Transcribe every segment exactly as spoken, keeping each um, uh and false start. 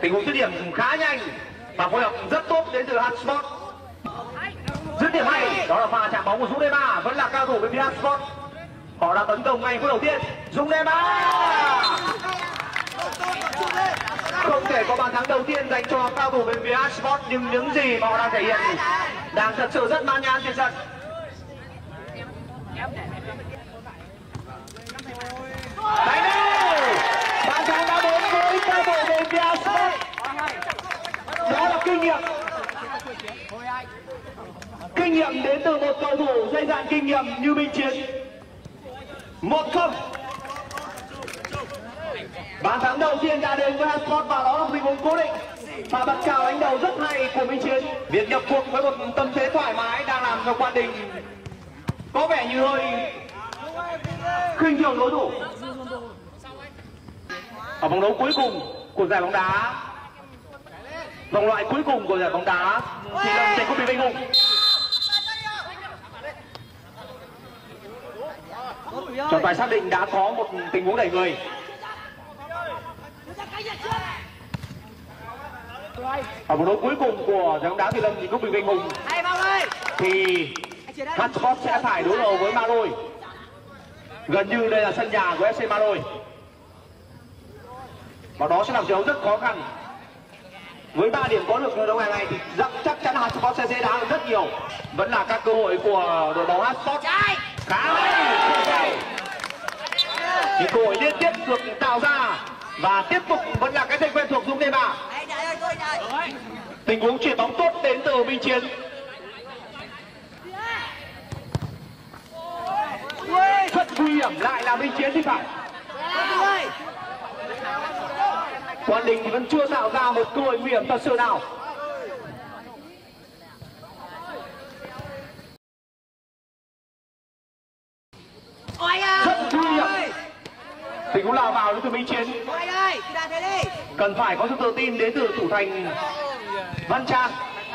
tình huống dứt điểm khá nhanh và phối hợp rất tốt đến từ Hansport. Dứt điểm hay, đó là pha chạm bóng của Dũng Neymar, vẫn là cao thủ bên phía Hansport. Họ đã tấn công ngay phút đầu tiên. Dũng Neymar không thể có bàn thắng đầu tiên dành cho cao thủ bên phía Hansport, nhưng những gì mà họ đang thể hiện đang thật sự rất mãn nhãn trên sân. Đấy đâu, bàn thắng đã đến với cao thủ bên phía Hansport. Đó là kinh nghiệm. Kinh nghiệm đến từ một cầu thủ dày dạn kinh nghiệm như Minh Chiến. Một không. Bàn thắng đầu tiên đã đến với Hansport và đó là một tình huống cố định. Và bật cào đánh đầu rất hay của Minh Chiến. Việc nhập cuộc với một tâm thế thoải mái đang làm cho Quang Đình có vẻ như hơi khinh thường đối thủ. Ở vòng đấu cuối cùng của giải bóng đá, vòng loại cuối cùng của giải bóng đá thì Lâm giành cúp Bình Minh Hùng. Trọng tài xác định đã có một tình huống đẩy người. Ở vòng đấu cuối cùng của giải bóng đá thì Lâm giành cúp Bình Minh Hùng thì Hansport sẽ phải đối đầu với Malôi. Gần như đây là sân nhà của ép xê Malôi. Và đó sẽ là trận đấu rất khó khăn. Với ba điểm có được trận đấu ngày này thì chắc chắn Hansport sẽ dễ đá hơn rất nhiều. Vẫn là các cơ hội của đội bóng Hansport. Khá hay. Những cơ hội liên tiếp được tạo ra và tiếp tục vẫn là cái tên quen thuộc Dũng Neymar. Tình huống chuyển bóng tốt đến từ Minh Chiến. Rất nguy hiểm, lại là Minh Chiến thì phải. Quang Đình thì vẫn chưa tạo ra một cơ hội nguy hiểm thật sự nào. Rất nguy hiểm. Tình huống lao vào đến từ Minh Chiến. Cần phải có sự tự tin đến từ thủ thành Văn Trang.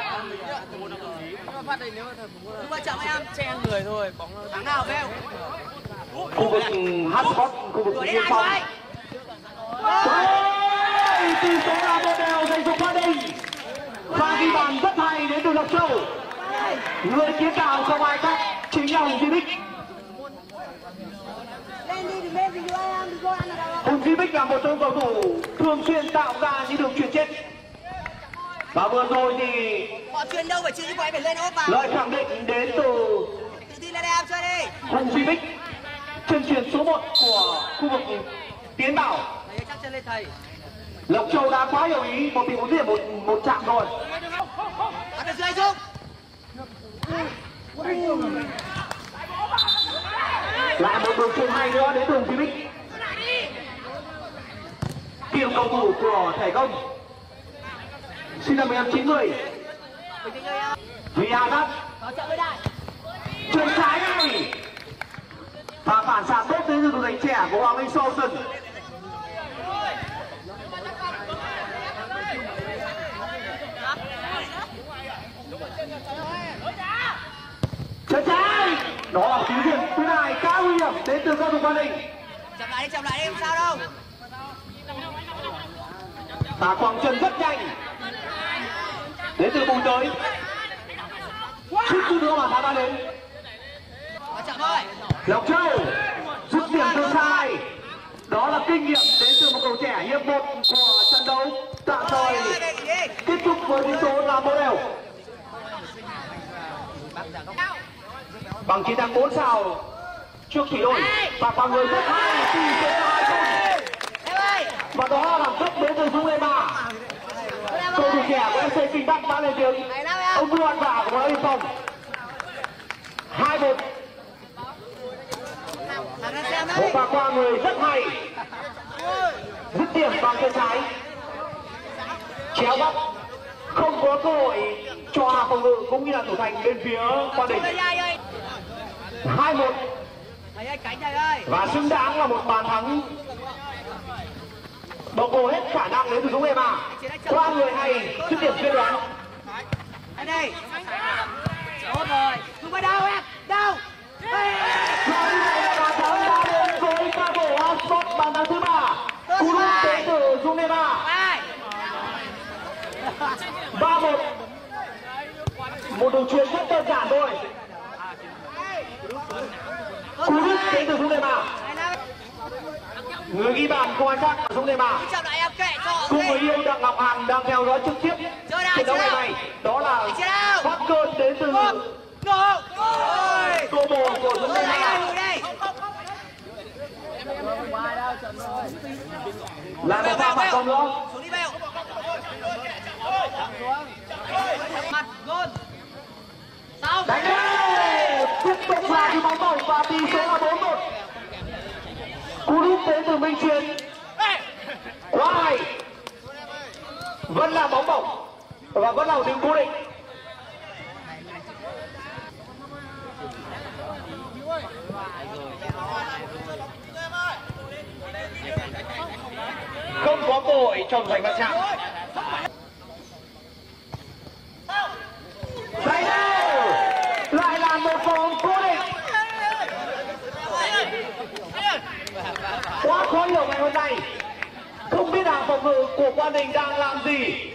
Khu vực Hansport, khu vực biên phòng. Tỷ số là một đều dành cho Quang Đình. Pha ghi bàn rất hay đến từ Lộc Châu. Người kiến tạo không ai khác chính là Hùng Duy Bích. Hùng Duy Bích là một trong cầu thủ thường xuyên tạo ra những đường chuyền chết. Và vừa rồi thì họ chuyền đâu phải chuyền như vậy, phải lên ốp vào. lời khẳng định đến từ Tự tin lên em chơi đi. Hùng Duy Bích, chân chuyền số một của khu vực Tiến Bảo. Thầy chắc chân lên thầy. Lộc Châu đã quá hiểu ý một tình huống gì một một chạm rồi. Bắt được dưới Dung. Lại một đường chuyền hay nữa đến từ Hùng Duy Bích. Kiềm cầu thủ của Thể Công sinh năm một nghìn chín trăm chín mươi. Vì Hà Đắc chuyền trái này và phản xạ tốt đến từ thủ thành trẻ của Hoàng Minh Solson. Chuyền trái, đó là tín hiệu thứ hai khá nguy hiểm đến từ các thủ Quang Đình. Chậm lại đi, chậm lại đi, không sao đâu. Và quăng chân rất nhanh đến từ Bùi tới. Chút chút nữa mà thả ba đến. Chậm thôi. Lộc Châu rút điểm từ sai. Đó là kinh nghiệm đến từ một cầu trẻ. Hiệp một của trận đấu tạm thời kết thúc với tỷ số là một đều. Bằng chiến thắng bốn sao trước Thủy Đội và bằng người rất hay tỷ số hai không. Và đó là làm rất đến từ Dũng Neymar. Cầu thủ trẻ của ép xê Kinh Bắc đã lên tiếng. Ông vua ăn vả của đội biên phòng. hai một. Một pha qua người rất hay. Dứt điểm bằng chân trái. Chéo góc. Không có cơ hội cho hàng phòng ngự cũng như là thủ thành bên phía Quang Đình. hai một. Và xứng đáng là một bàn thắng bộc lộ hết khả năng đến từ Dũng Neymar. Qua người hay, dứt điểm chuyên đoán. Đây đây. Tốt rồi. Không phải đâu em. Đâu. Và như vậy là bàn thắng đã đến với cao thủ Hansport, bàn thắng thứ ba. Cú đúp đến từ Dũng Neymar. ba một. Một đường chuyền rất đơn giản thôi. Cú đứt đến từ Dũng Lê Mà. Người ghi bàn không ai khác là Dũng Lê Mà. Cùng người yêu Đặng Ngọc Hằng đang theo dõi trực tiếp trận đấu ngày này. Đó là phát cơn đến từ tô bồ của Dũng Lê Mà. Là một pha phản công nữa. Đánh lên, tiếp tục là cái bóng bổng và tỷ số là bốn một. Cú đúp đến từ Minh Truyền. Quá hay. Vẫn là bóng bổng và vẫn là điểm cố định. Không có cơ hội trong giành va chạm. Đấy đâu, lại là một vòng cố định. Quá khó hiểu ngày hôm nay. Không biết hàng phòng ngự của Quang Đình đang làm gì.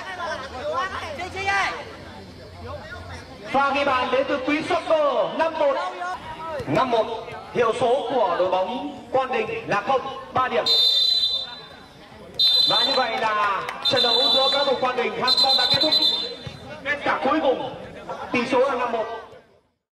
Pha ghi bàn đến từ Quý Soccer. Năm một. Năm một. Hiệu số của đội bóng Quang Đình là không, ba điểm. Và như vậy là trận đấu giữa các đội Quang Đình Hàn Phong đã kết thúc. Kết quả cuối cùng tỷ số là năm một.